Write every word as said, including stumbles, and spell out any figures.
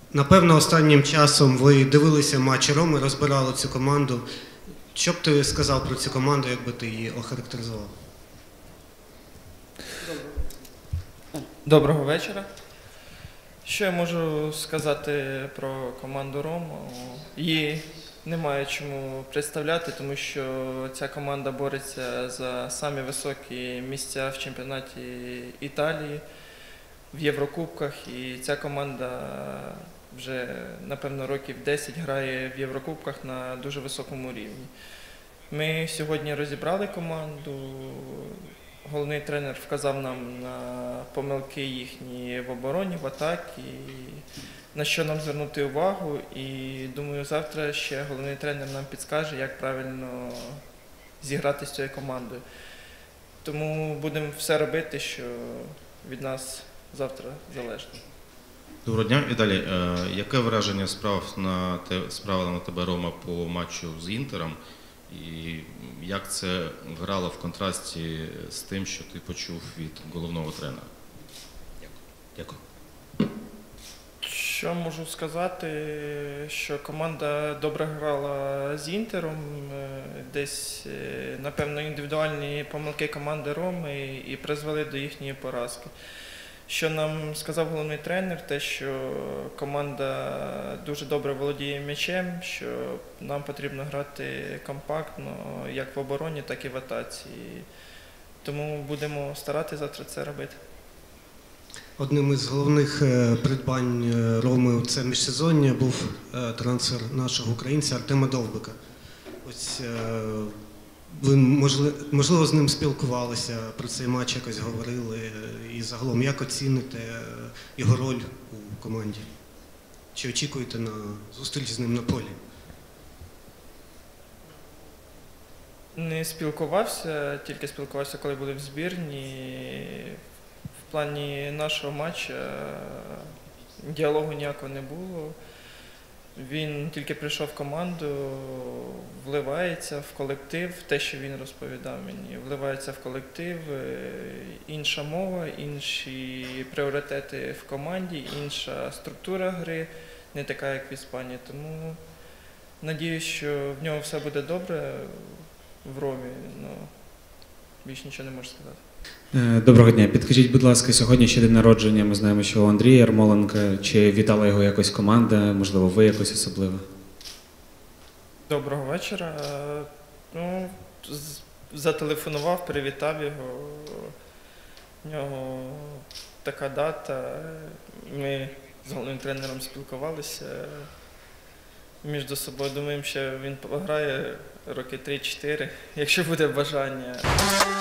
Напевно, останнім часом ви дивилися матч Роми, розбирали цю команду. Що б ти сказав про цю команду, якби ти її охарактеризував? Доброго вечора. Що я можу сказати про команду Рому? Її немає чому представляти, тому що ця команда бореться за самі високі місця в чемпіонаті Італії, в Єврокубках. І ця команда вже, напевно, років десять грає в Єврокубках на дуже високому рівні. Ми сьогодні розібрали команду. Головний тренер вказав нам на помилки їхні в обороні, в атаці, на що нам звернути увагу. І думаю, завтра ще головний тренер нам підскаже, як правильно зіграти з цією командою. Тому будемо все робити, що від нас завтра залежить. Доброго дня, Віталій. Яке враження справ на те, справила на тебе Рома по матчу з Інтером? І як це грало в контрасті з тим, що ти почув від головного тренера? Дякую. Що можу сказати, що команда добре грала з Інтером, десь, напевно, індивідуальні помилки команди Роми і призвели до їхньої поразки. Що нам сказав головний тренер, те, що команда дуже добре володіє м'ячем, що нам потрібно грати компактно, як в обороні, так і в атаці. Тому будемо старатися завтра це робити. Одним із головних придбань Роми у це міжсезоння був трансфер нашого українця Артема Довбика. Ось ви, можливо, з ним спілкувалися, про цей матч якось говорили, і загалом, як оціните його роль у команді? Чи очікуєте на зустріч з ним на полі? Не спілкувався, тільки спілкувався, коли були в збірні. В плані нашого матчу діалогу ніякого не було. Він тільки прийшов в команду, вливається в колектив, те, що він розповідав мені, вливається в колектив, інша мова, інші пріоритети в команді, інша структура гри, не така, як в Іспанії. Тому надіюсь, що в нього все буде добре в Ромі, але більше нічого не можу сказати. Доброго дня. Підкажіть, будь ласка, сьогодні ще день народження, ми знаємо, що у Андрія Ярмоленка. Чи вітала його якось команда, можливо, ви якось особливо? Доброго вечора. Ну, зателефонував, привітав його. У нього така дата. Ми з головним тренером спілкувалися між собою. Думаємо, що він пограє роки три-чотири, якщо буде бажання.